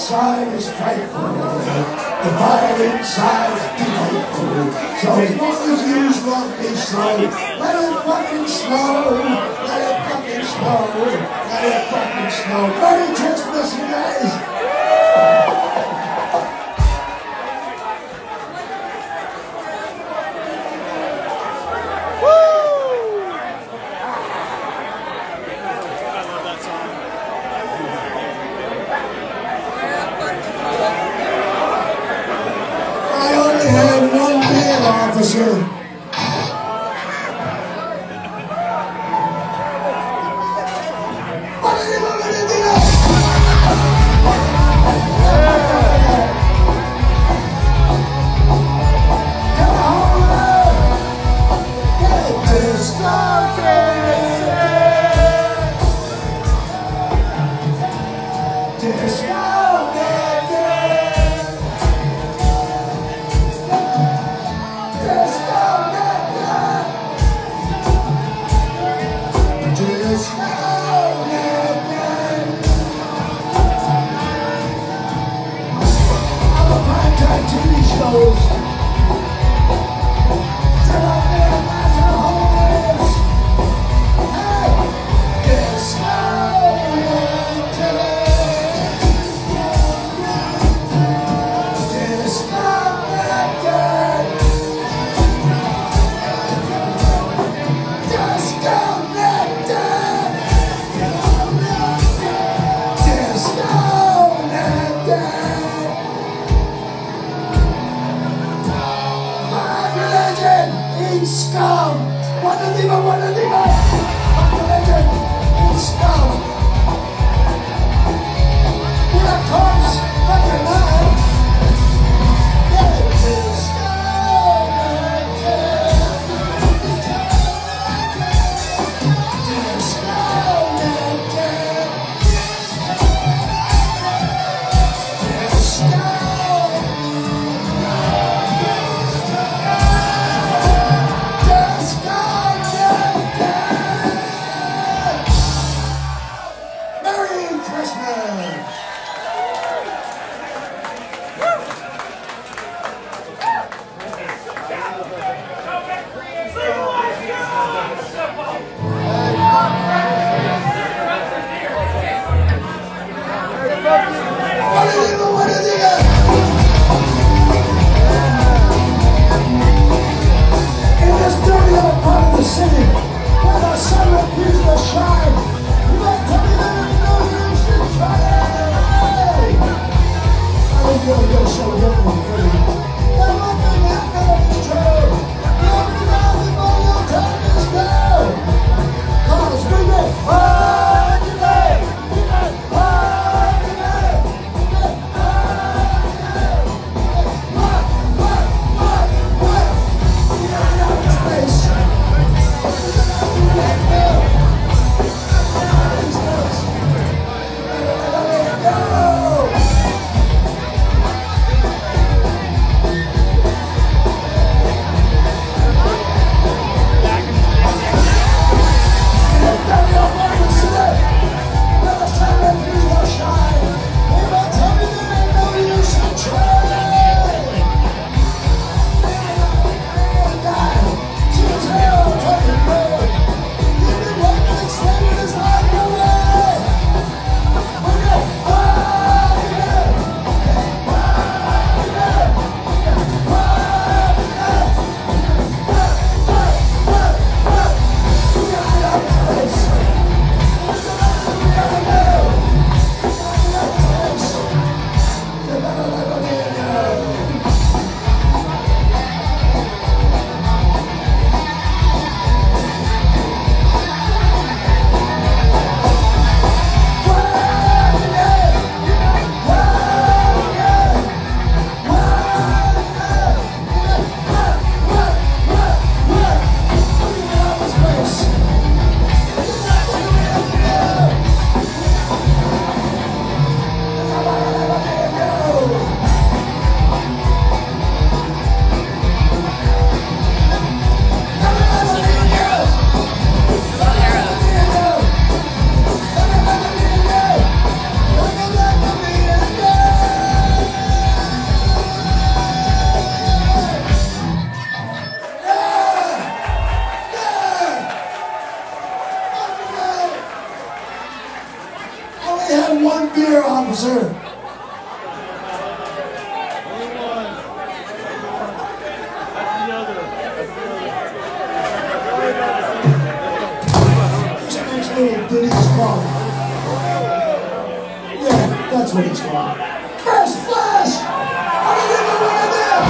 outside is frightful, the fire inside is delightful. So as long as you love me slow, let it fucking snow, let it fucking snow, let it fucking snow. Merry Christmas, you guys! Officer. Scum! What a diva! What a diva! What a legend! It's scum! Here comes like a knife! It's scum! It's scum! It's scum! Shine! You might tell me that I know you should try it! only have one beer, officer. This next little ditty's called. Yeah, that's what it's called. First Flash! How did you get rid of them?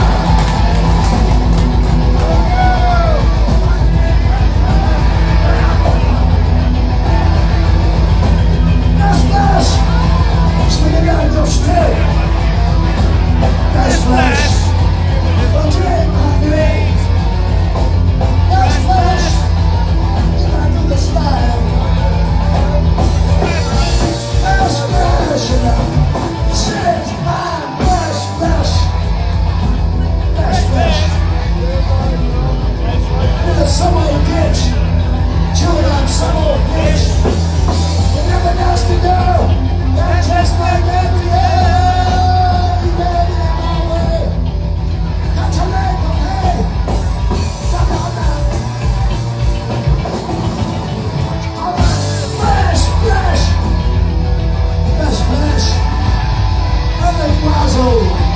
First Flash! So you gotta go straight. First Flash! Don't you hate my name? First Flash! You gotta do the style. First Flash! Says my First Flash! First Flash! In a subway ditch, chewing on some old bitch. You never asked to go. That's just my baby. You baby, I'm on my way. Got your leg, okay? Fuck on now. All right, Flash, Flash, Flash, Flash. Another Guazo.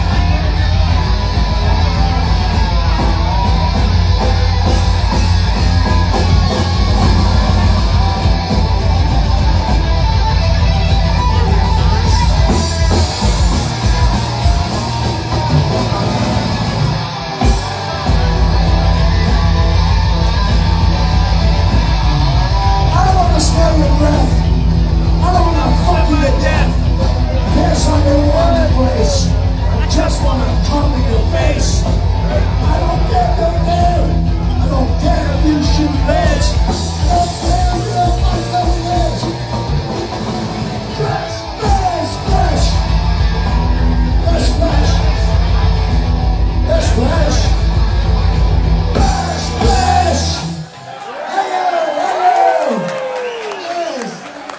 I don't want to smell your breath. I don't want to fuck you to death. Piss on your warming place. I just want to come in your face. I don't care your name. I don't care if you shoot legs. I don't care if you fuck those legs. Flash, flash, flash. Flash, flash. Flash, flash. Flash, flash. Hello, hello. Yes.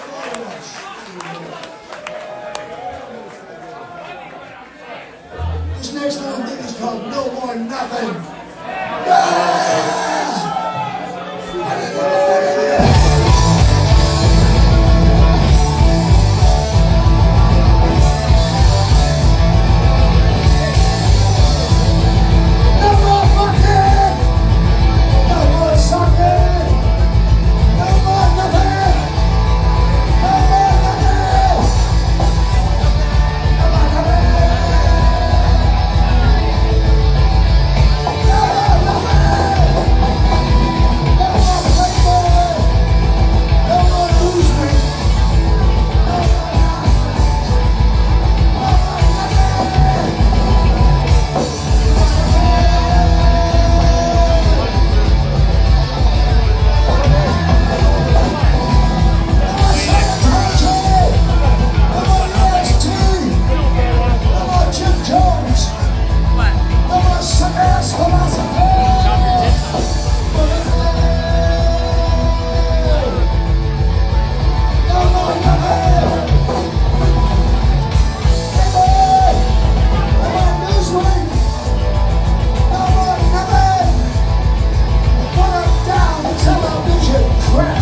This next little thing is called No More Nothing. No more fucking. No more sucking. No more nothing. No more nothing. No more nothing. No more nothing. No more playboy. No more newsweek. No more television crap.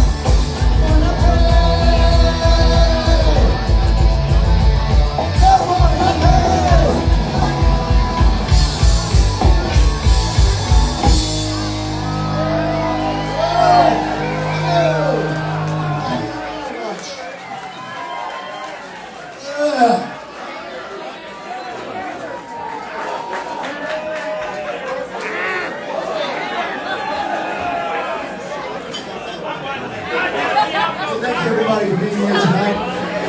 Thank you everybody for being here tonight.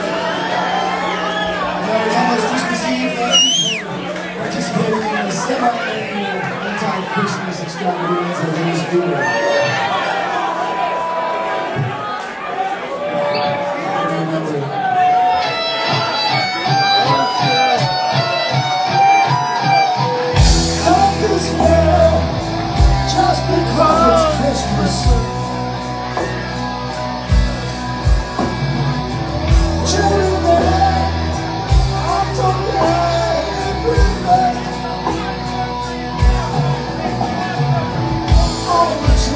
It's almost Christmas Eve. Thank you for participating in the semi-annual anti-Christmas extravaganza of this theater. Don't despair just because it's Christmas. Children there, I'm talking everywhere. All the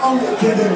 Only kidding.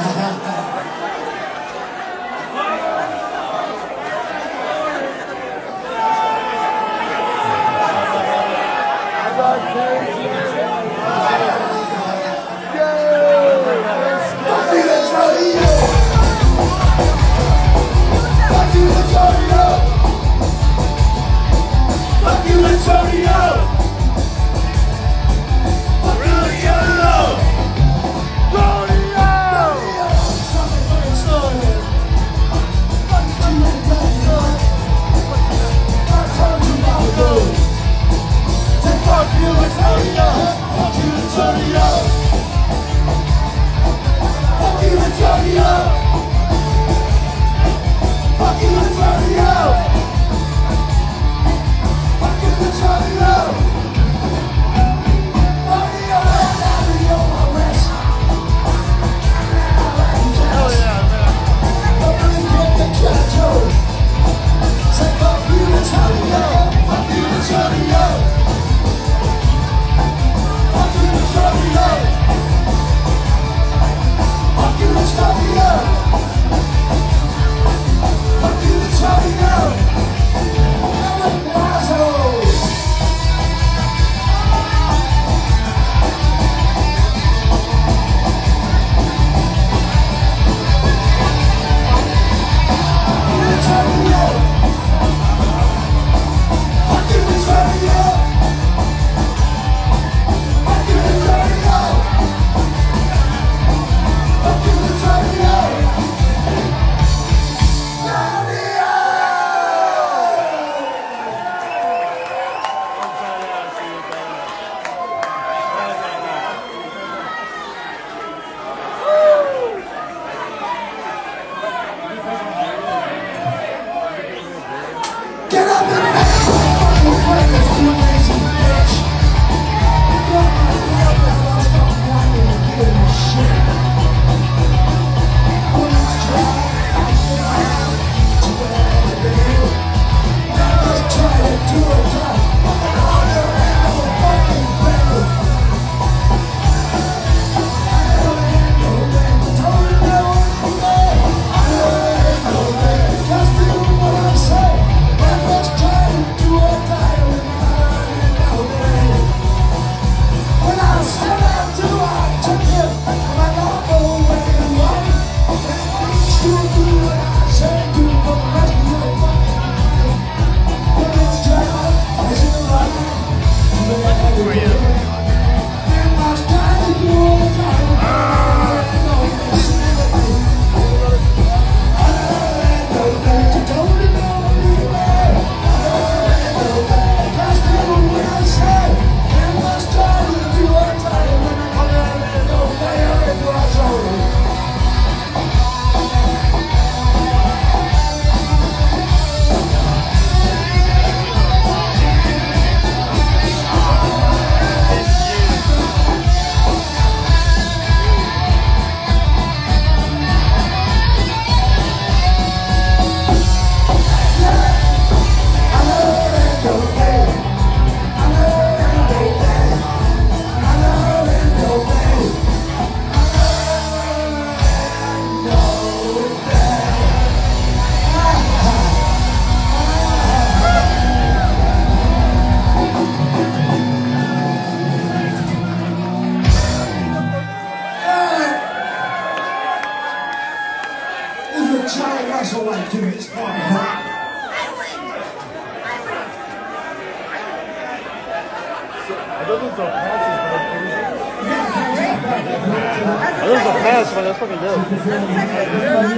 This is a pass, man. That's fucking dope. There you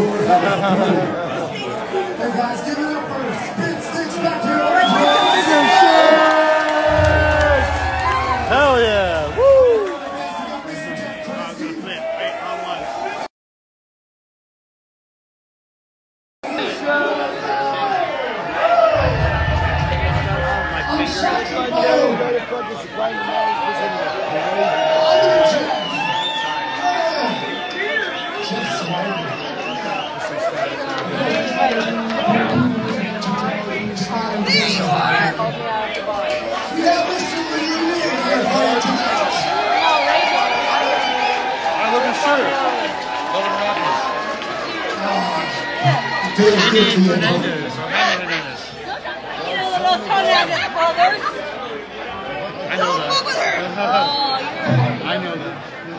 go. Hey guys, give it up for Spit Sticks back here. Hell yeah. Woo! Feels good to you. Hernandez or Hernandez. You know those Hernandez brothers? I know that. Oh, I know that.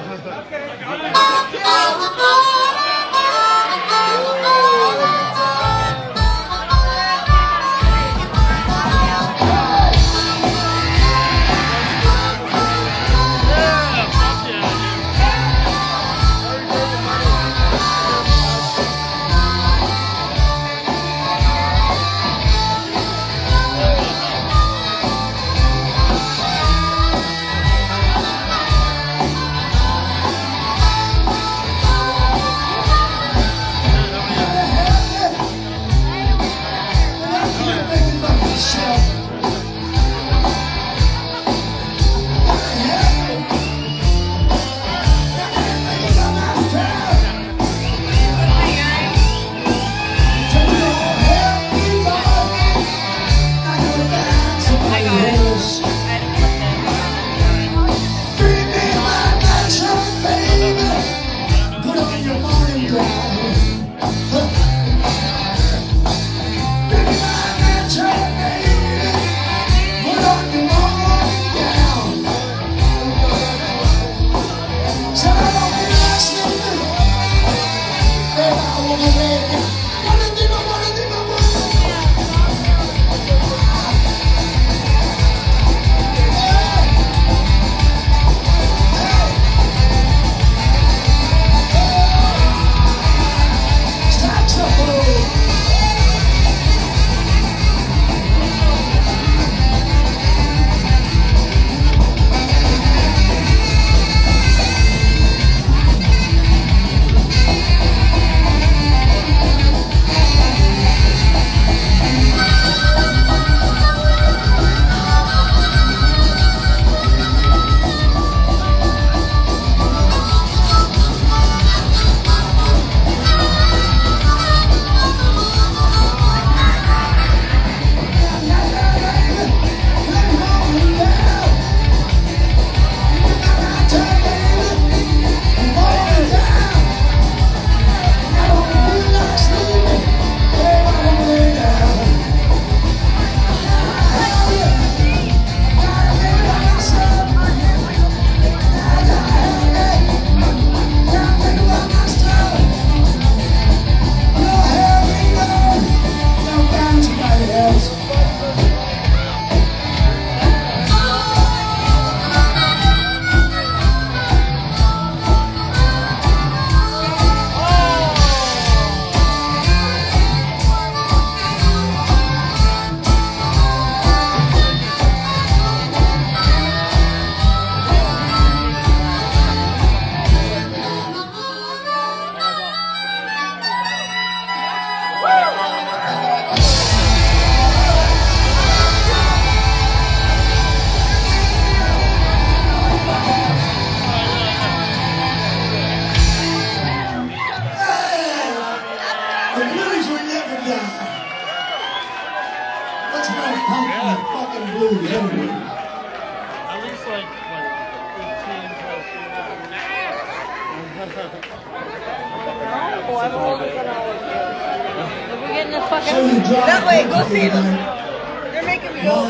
That way, go see them. They're making me go.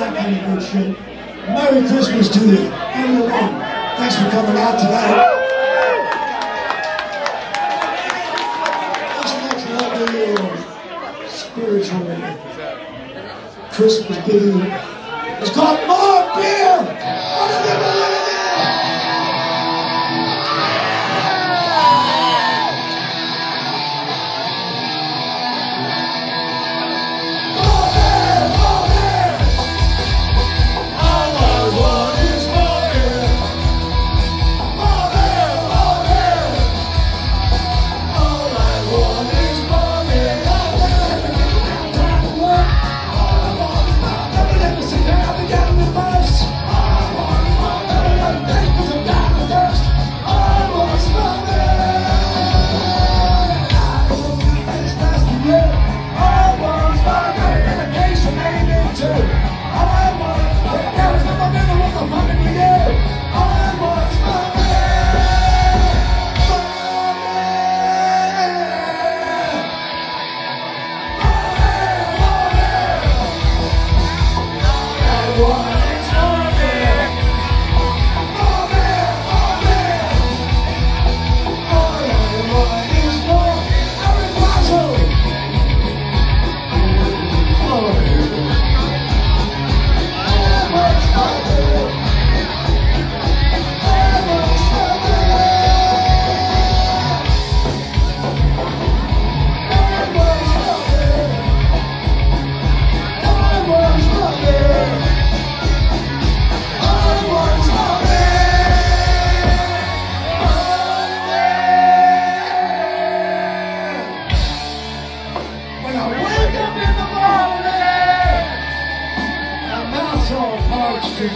Merry Christmas to you, everyone. Thanks for coming out tonight. This next lovely spiritual Christmas video is called More Beer. I've been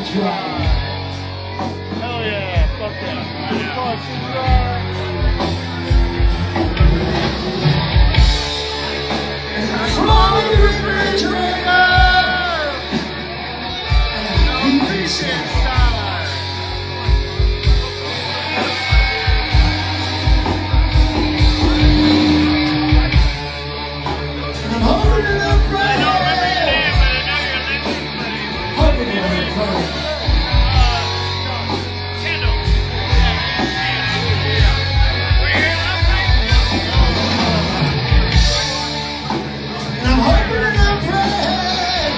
That's right. Hell yeah. Fuck yeah. Fuck yeah. From the refrigerator. I'm holding it up right. Holding it up right. And I'm hoping it up right.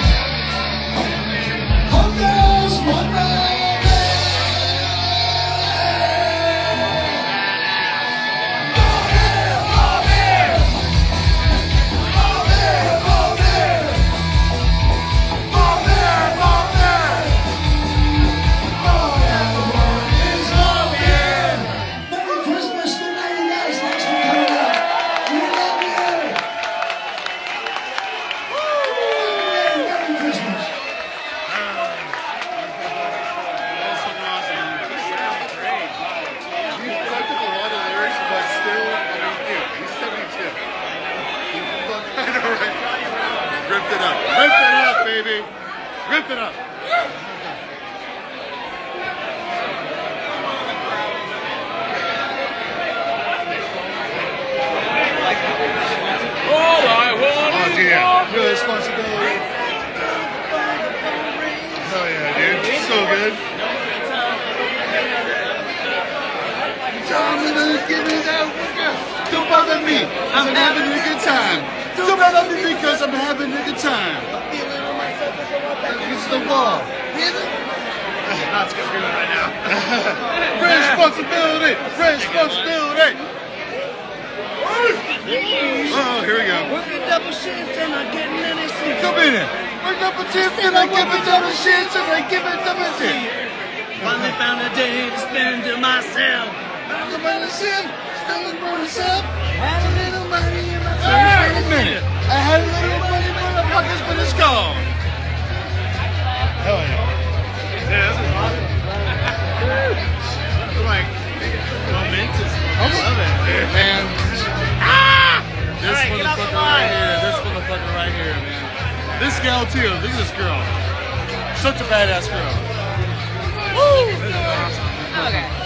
Hope there's one right there. Oh, there. Oh, there. Oh, there. Oh, there. Oh, there. Oh, yeah, the world is over here. Merry Christmas. Good night, you guys. Thanks for coming out. We love you. Merry Christmas. Ripped it up. Ripped it up, baby. Ripped it up. Oh, dear. Real responsibility. Hell yeah, dude. So good. Give me that. Don't bother me. I'm having a good time. Don't bother me because I'm having a good time. It's the wall. That's good right now. Responsibility. Responsibility. Oh, here we go. Working double shifts and not getting any sleep. Come in here. We're double shift and I give it double shifts and I give it double shift. Finally found a day to spend to myself. I'm about to shift. Still for myself. Had a little money in my Wait a minute. I had a little money, motherfuckers, but it's gone. Hell yeah. Yeah, this is awesome. Like, momentous. I love it, dude, man. Ah! This motherfucker right here. This motherfucker right here, man. This gal, too. Look at this girl. Such a badass girl. Woo! This is awesome. Okay.